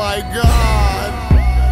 my God.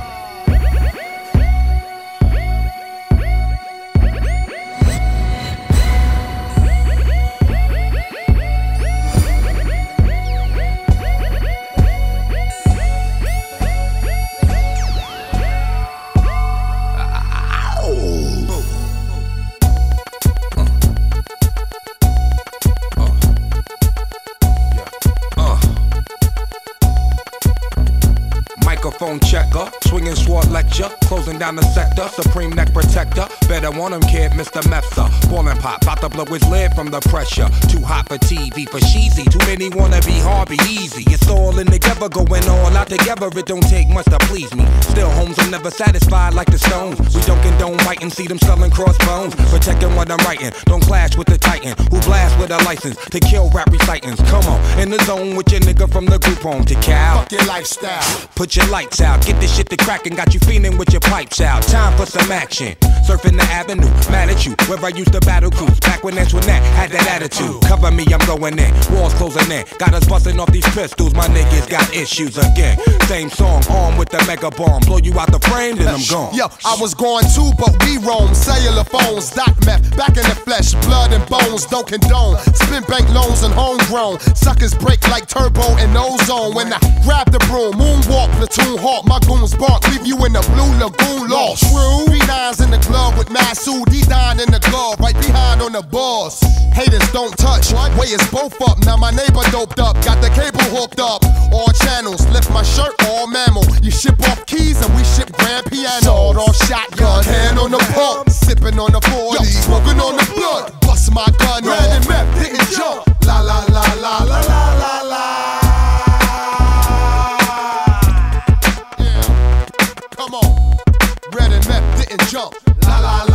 Microphone checker, swinging sword lecture, closing down the sector, supreme neck protector. Better want him, kid, Mr. Mepsa. Ballin' pop, bout to blow his lid from the pressure. Too hot for TV, for cheesy. Too many wanna be hard, be easy. It's all in together, going all out together. It don't take much to please me. Still, homes are never satisfied like the Stones. We don't condone biting, see them selling crossbones. Protecting what I'm writing, don't clash with the titan who blast with a license to kill rap recitants. Come on, in the zone with your nigga from the group home to Cal. Fuck your lifestyle. Put your lights out, get this shit to crackin', got you feeling with your pipes out. Time for some action. Surfing the avenue, mad at you, where I used to battle cruise. Back when Antoinette had that attitude. Cover me, I'm going in, walls closing in. Got us busting off these pistols, my niggas got issues again. Same song, armed with the mega bomb. Blow you out the frame, then I'm gone. Yo, I was going too, but we roam. Cellular phones, doc meth, back in the flesh, blood and bones, don't condone. Spin bank loans and homegrown. Suckers break like turbo and ozone. When I grab the broom, moonwalk, platoon hawk, my goons bark, leave you in the blue lagoon lost. True. 3-9s in the club with Masood, D9 in the glove, right behind on the boss. Haters don't touch, way is both up. Now my neighbor doped up, got the cable hooked up. All channels, lift my shirt, all mammal. You ship off keys and we ship grand piano. Sawed off shotgun, hand on the pump, sipping on the 40, smoking on the blood. Bust my gun off, red and meth didn't jump. La la la la la la la la. Yeah, come on, red and meth didn't jump. La la la.